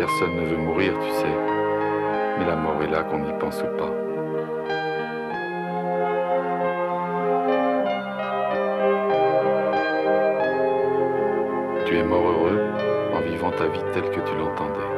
Personne ne veut mourir, tu sais. Mais la mort est là, qu'on y pense ou pas. Tu es mort heureux en vivant ta vie telle que tu l'entendais.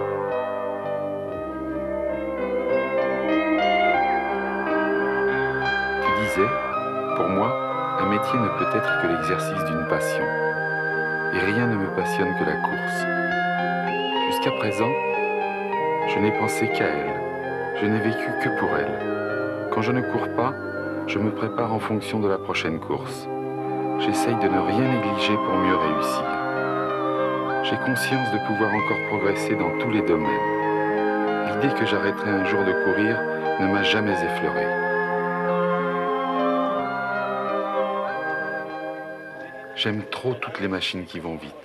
Tu disais, pour moi, un métier ne peut être que l'exercice d'une passion. Et rien ne me passionne que la course. Jusqu'à présent, je n'ai pensé qu'à elle. Je n'ai vécu que pour elle. Quand je ne cours pas, je me prépare en fonction de la prochaine course. J'essaye de ne rien négliger pour mieux réussir. J'ai conscience de pouvoir encore progresser dans tous les domaines. L'idée que j'arrêterai un jour de courir ne m'a jamais effleuré. J'aime trop toutes les machines qui vont vite.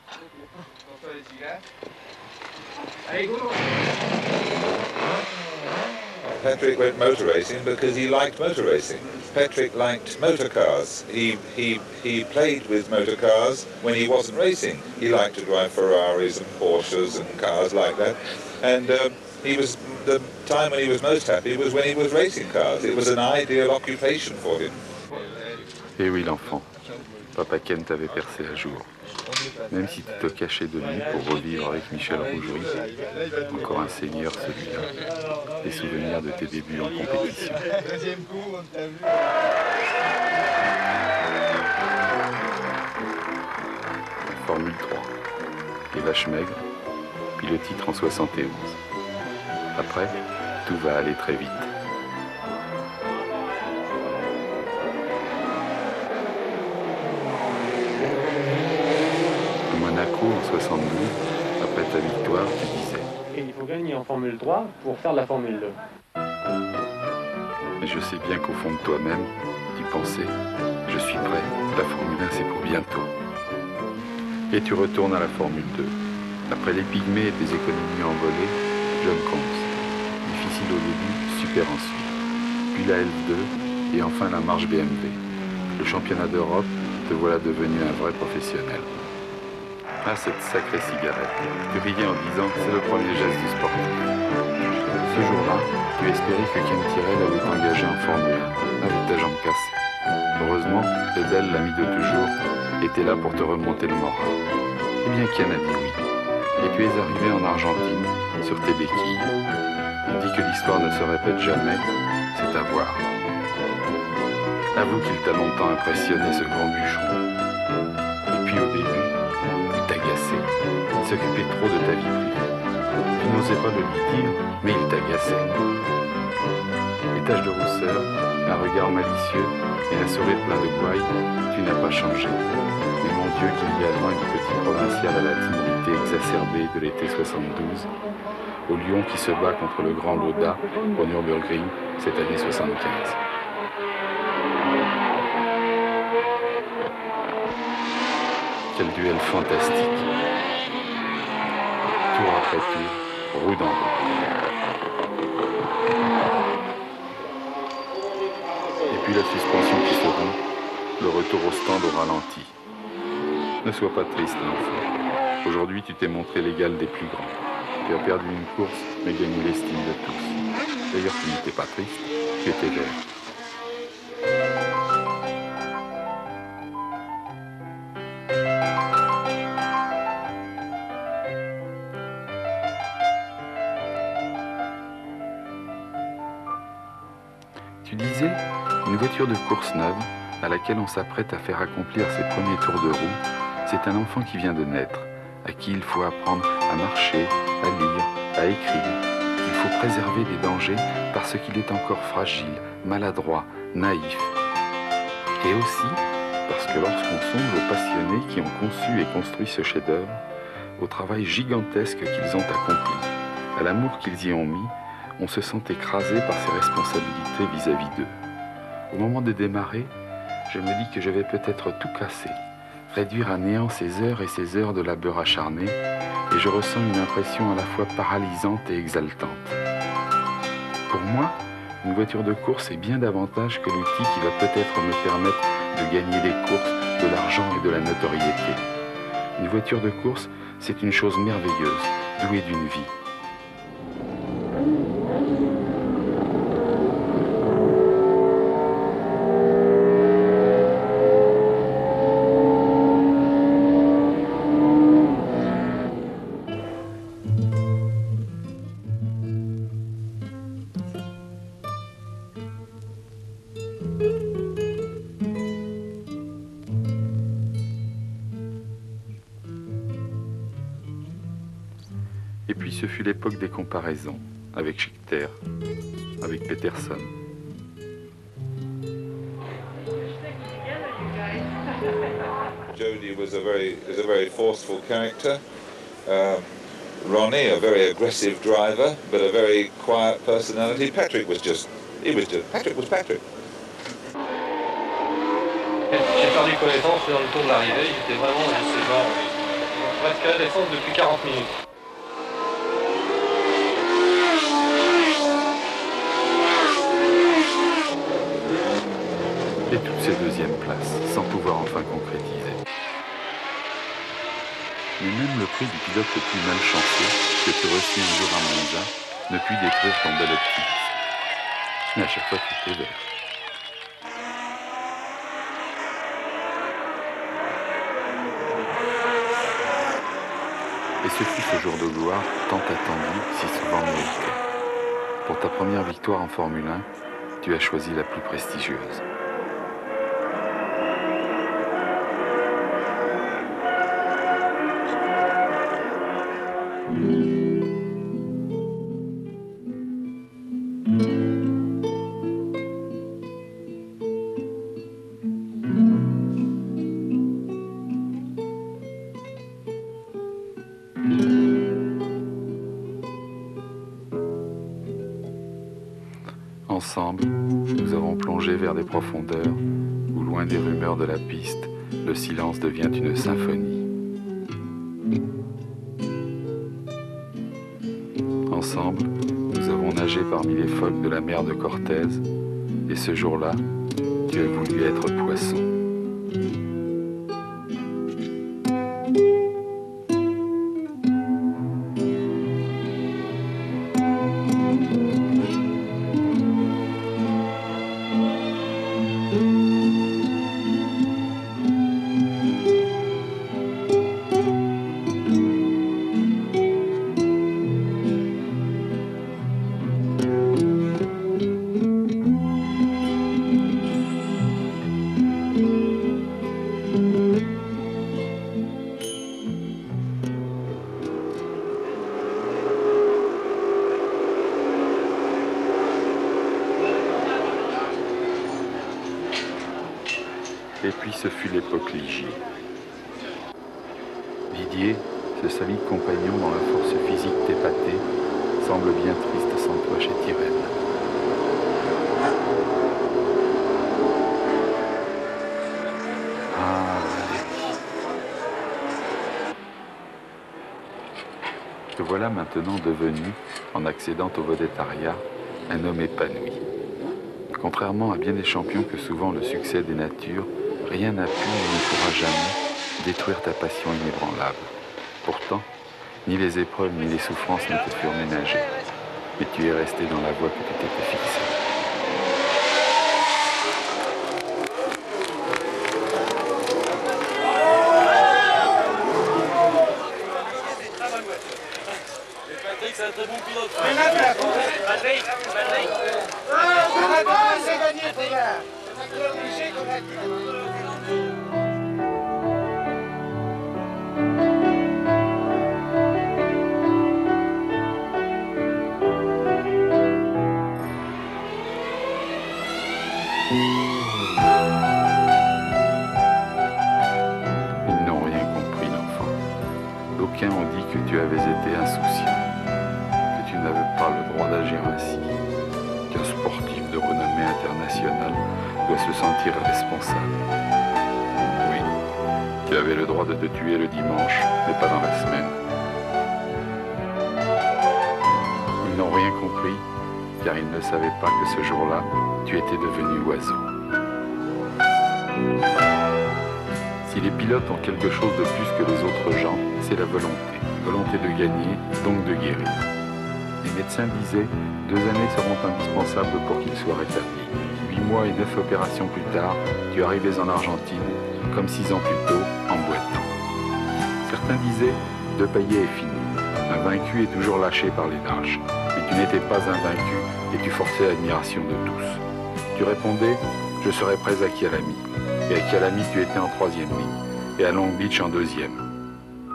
Patrick went motor racing because he liked motor racing. Patrick liked motor cars. He played with motor cars when he wasn't racing. He liked to drive Ferraris and Porsches and cars like that. And the time when he was most happy was when he was racing cars. It was an ideal occupation for him. Eh oui, l'enfant. Papa Ken t'avait percé à jour. Même si tu te cachais de lui pour revivre avec Michel Rougerie, encore un seigneur celui-là, des souvenirs de tes débuts en compétition. Formule 3, les vaches maigres, puis le titre en 71. Après, tout va aller très vite. Monaco en 72, après ta victoire, tu disais. Et il faut gagner en Formule 3 pour faire de la Formule 2. Mais je sais bien qu'au fond de toi-même, tu pensais, je suis prêt, la Formule 1 c'est pour bientôt. Et tu retournes à la Formule 2. Après les pygmées et tes économies envolées, John Combs. Difficile au début, super ensuite. Puis la F2 et enfin la marche BMW. Le championnat d'Europe, te voilà devenu un vrai professionnel. Ah, cette sacrée cigarette. Tu riais en disant que c'est le premier geste du sportif. Ce jour-là, tu espérais que Ken Tyrrell allait t'engager en Formule 1 avec ta jambe cassée. Heureusement, Edel, l'ami de toujours, était là pour te remonter le moral. Eh bien, Ken a dit oui. Et tu es arrivé en Argentine, sur tes béquilles. On dit que l'histoire ne se répète jamais, c'est à voir. Avoue qu'il t'a longtemps impressionné, ce grand bûcheron. Et puis au début, t'agaçait. Il s'occupait trop de ta vie privée. Tu n'osais pas le lui dire, mais il t'agaçait. Les taches de rousseur, un regard malicieux et un sourire plein de gouaille, tu n'as pas changé. Mais mon Dieu, qu'il y a loin du petit provincial à la timidité exacerbée de l'été 72, au lion qui se bat contre le grand Lauda au Nürburgring cette année 75. Quel duel fantastique. Tour après tour, roue dans roue. Et puis la suspension qui se rompt, le retour au stand au ralenti. Ne sois pas triste, l'enfant. Aujourd'hui, tu t'es montré l'égal des plus grands. Tu as perdu une course, mais gagné l'estime de tous. D'ailleurs, tu n'étais pas triste, tu étais vert. Tu disais, une voiture de course neuve, à laquelle on s'apprête à faire accomplir ses premiers tours de roue, c'est un enfant qui vient de naître, à qui il faut apprendre à marcher, à lire, à écrire. Il faut préserver des dangers parce qu'il est encore fragile, maladroit, naïf. Et aussi parce que lorsqu'on songe aux passionnés qui ont conçu et construit ce chef-d'œuvre, au travail gigantesque qu'ils ont accompli, à l'amour qu'ils y ont mis, on se sent écrasé par ses responsabilités vis-à-vis d'eux. Au moment de démarrer, je me dis que je vais peut-être tout casser, réduire à néant ces heures et ces heures de labeur acharné, et je ressens une impression à la fois paralysante et exaltante. Pour moi, une voiture de course est bien davantage que l'outil qui va peut-être me permettre de gagner des courses, de l'argent et de la notoriété. Une voiture de course, c'est une chose merveilleuse, doué d'une vie. Et puis ce fut l'époque des comparaisons, avec Scheckter, avec Peterson. Jody was a very forceful character. Ronnie, a very aggressive driver, but a very quiet personality. Patrick was Patrick was Patrick. J'ai perdu connaissance dans le tour de l'arrivée, j'étais vraiment, je sais pas, presque à la descente depuis 40 minutes. Et toutes ces deuxièmes places, sans pouvoir enfin concrétiser. Mais même le prix du pilote le plus malchanceux que tu reçus un jour à Monza ne put détruire ton bel optimisme. Mais à chaque fois, tu étais vert. Et ce fut ce jour de gloire tant attendu, si souvent mérité. Pour ta première victoire en Formule 1, tu as choisi la plus prestigieuse. Ensemble, nous avons plongé vers des profondeurs où, loin des rumeurs de la piste, le silence devient une symphonie. Ensemble, nous avons nagé parmi les phoques de la mer de Cortez, et ce jour-là, tu as voulu être poisson. Et puis ce fut l'époque Ligier. Didier, ce solide compagnon dont la force physique t'épatait, semble bien triste sans toi chez Tyrrell. Ah, Valérie. Te voilà maintenant devenu, en accédant au vedettariat, un homme épanoui. Contrairement à bien des champions que souvent le succès des natures, rien n'a pu et ne pourra jamais détruire ta passion inébranlable. Pourtant, ni les épreuves ni les souffrances ne te furent ménagées. Mais tu es resté dans la voie que tu t'étais fixée. Patrick, c'est un très bon pilote. Patrick, c'est gagné, frère. C'est obligé qu'on a... Ils n'ont rien compris, l'enfant. D'aucuns ont dit que tu avais été insouciant, que tu n'avais pas le droit d'agir ainsi, qu'un sportif de renommée internationale doit se sentir responsable. Oui, tu avais le droit de te tuer le dimanche, mais pas dans la semaine. Ils n'ont rien compris, car ils ne savaient pas que ce jour-là, tu étais devenu oiseau. Si les pilotes ont quelque chose de plus que les autres gens, c'est la volonté. volonté de gagner, donc de guérir. Les médecins disaient, 2 années seront indispensables pour qu'il soit rétabli. 8 mois et 9 opérations plus tard, tu arrivais en Argentine, comme 6 ans plus tôt, en boitant. Certains disaient, De Paillet est fini. Un vaincu est toujours lâché par les lâches. Mais tu n'étais pas un vaincu et tu forçais l'admiration de tous. Tu répondais, je serai prêt à Kyalami. Et à Kyalami, tu étais en 3e ligne. Et à Long Beach en 2e.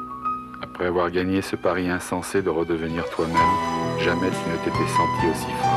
Après avoir gagné ce pari insensé de redevenir toi-même, jamais tu ne t'étais senti aussi fort.